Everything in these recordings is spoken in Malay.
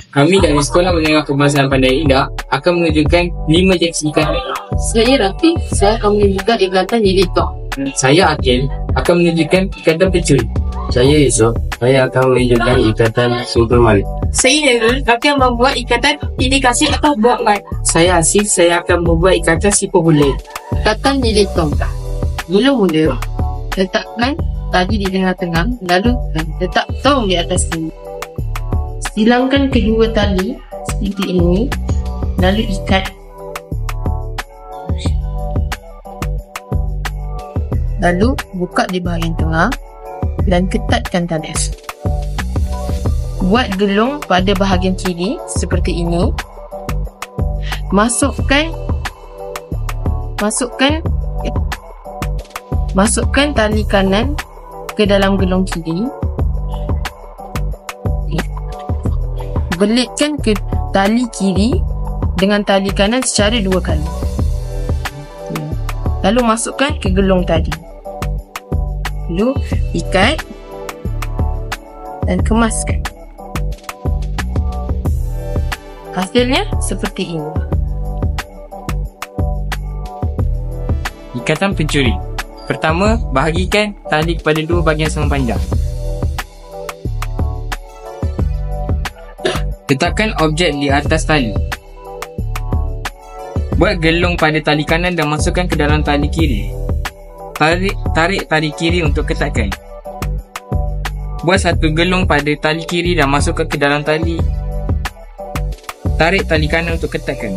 Kami dari Sekolah Menengah Pemasaran Pandai Indah akan menunjukkan 5 jenis ikatan. Saya Rafiq, saya akan menunjukkan ikatan jilid tong. Saya Akil akan menunjukkan ikatan pencuri. Saya Yusof, saya akan menunjukkan ikatan simpul malik. Saya Nurul akan membuat ikatan indikasi atau buat mat. Saya Asif, saya akan membuat ikatan simpul bulat. Ikatan jilid tong. Dulu mula, letakkan tali di tengah-tengah, lalu letak tong di atas sini. Silangkan kedua tali seperti ini, lalu ikat. Lalu buka di bahagian tengah dan ketatkan tali. Buat gelung pada bahagian kiri seperti ini. Masukkan tali kanan ke dalam gelung kiri. Belitkan ke tali kiri dengan tali kanan secara 2 kali. Lalu masukkan ke gelung tadi. Lalu ikat dan kemaskan. Hasilnya seperti ini. Ikatan pencuri. Pertama, bahagikan tali kepada 2 bahagian sama panjang. Letakkan objek di atas tali. Buat gelung pada tali kanan dan masukkan ke dalam tali kiri. Tarik tali kiri untuk ketatkan. Buat satu gelung pada tali kiri dan masukkan ke dalam tali. Tarik tali kanan untuk ketatkan.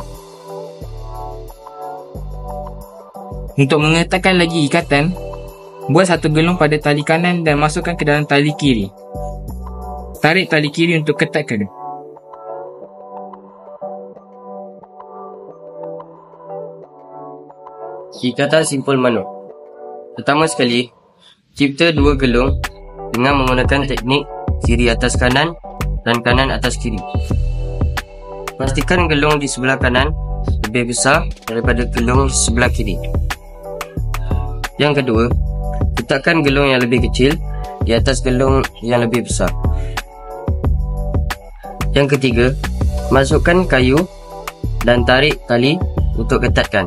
Untuk mengetatkan lagi ikatan, buat satu gelung pada tali kanan dan masukkan ke dalam tali kiri. Tarik tali kiri untuk ketatkan. Ikatan simpul manuk. Pertama sekali, cipta 2 gelung dengan menggunakan teknik kiri atas kanan dan kanan atas kiri. Pastikan gelung di sebelah kanan lebih besar daripada gelung di sebelah kiri. Yang kedua, letakkan gelung yang lebih kecil di atas gelung yang lebih besar. Yang ketiga, masukkan kayu dan tarik tali untuk ketatkan.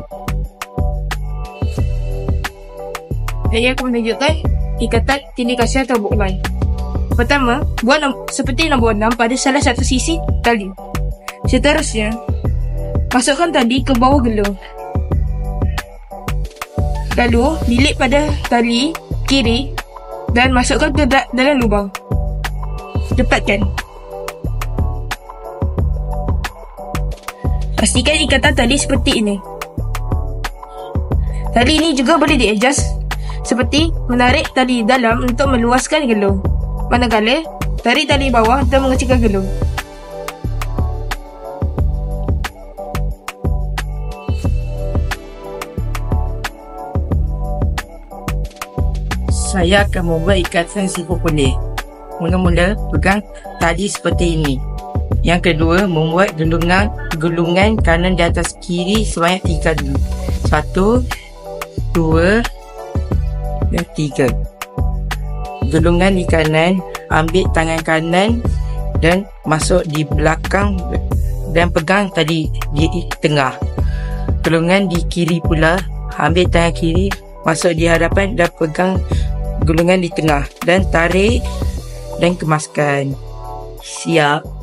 Saya akan menunjukkan ikatan indikasi atau bookline. Pertama, buat seperti nombor 6 pada salah satu sisi tali. Seterusnya, masukkan tali ke bawah gelung. Lalu, lilit pada tali kiri dan masukkan ke dalam lubang. Dapatkan. Pastikan ikatan tali seperti ini. Tali ini juga boleh di-adjust seperti menarik tali dalam untuk meluaskan gelung, manakala tarik tali bawah untuk mengecilkan gelung. Saya akan membuat ikatan simpul kulit. Mula-mula pegang tali seperti ini. Yang kedua, membuat gulungan kanan di atas kiri sebanyak 3 dulu. 1, 2 dan 3. Gulungan di kanan, ambil tangan kanan dan masuk di belakang dan pegang tadi di tengah. Gulungan di kiri pula, ambil tangan kiri, masuk di hadapan dan pegang gulungan di tengah dan tarik dan kemaskan. Siap.